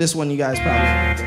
This one you guys probably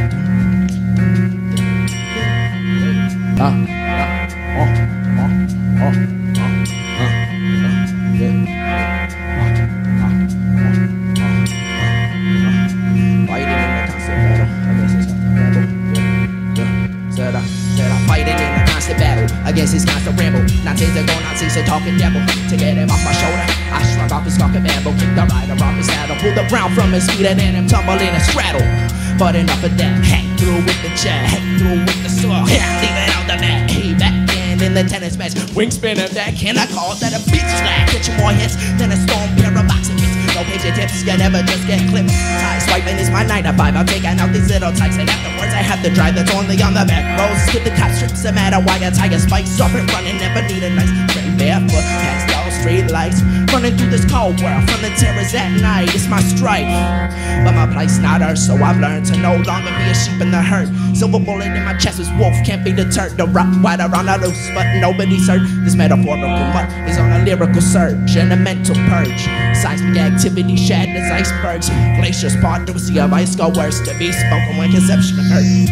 against his constant ramble. 9 days ago, Nazis are talking devil. To get him off my shoulder, I shrug off his stalking bamboo. Kicked the rider off his saddle, pulled the ground from his feet and then him tumble in a straddle. But enough of that, hang through with the jet, hang through with the sword, leave it on the mat. He back in the tennis match, wing spin and back. Can I call that a beach slack? Get you more hits than a storm pair of boxing mitts. No page tips, you never just get clipped. Tie swiping is my 9 to 5. I'm taking out these little types, and afterwards I have to drive that's only on the back roads. Skip the cop strips, no matter why I tie a spikes up and running. Never need a nice straight barefoot past those street lights. Running through this cold world from the terrors at night. It's my strife, but my place not earth. So I've learned to no longer be a sheep in the herd. Silver bullet in my chest is wolf, can't be deterred. The rock right around the loose, but nobody's hurt. This metaphorical mud is on a lyrical surge and a mental purge. Seismic activity shattered as icebergs. Glaciers part through a sea of ice go worse to be spoken when conception occurred.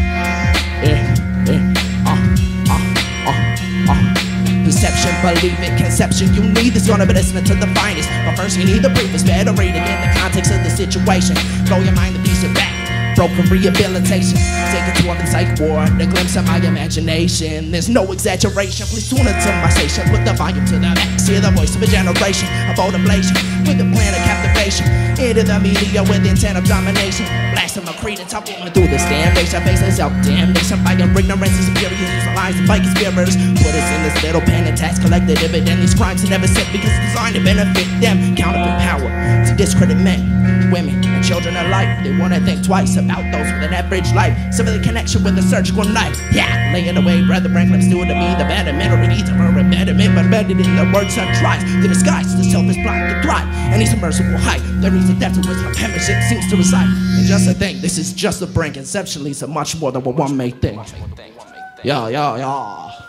Perception, believe it, conception you need is gonna be listening to the finest. But first you need the briefest, better read it in the context of the situation. Blow your mind to piece it back. Broken rehabilitation, take it to a psych ward, the glimpse of my imagination. There's no exaggeration, please tune into my station. Put the volume to the max, hear the voice of a generation of old ablation, with the plan of captivation. Into the media with the intent of domination. Blasting my credence, I'm going through this damnation. Facing self-damnation, fighting ignorance and superiors. Use lies and fight conspirators. Put us in this little pen and tax, collect the dividend. These crimes are never set because it's designed to benefit them. Counterfeit power to discredit men, women, and children alike. They wanna think twice about those with an average life. Some of the connection with a surgical knife. Yeah, lay it away, brother Franklin's doing to me the betterment or the needs of her embedment, but embedded in the words and tries to disguise the selfish blind to thrive. And he's a merciful height. There is a depth to which my penmanship seems to reside. And just a thing, this is just a brain conceptually, so much more than what one may think. Yeah.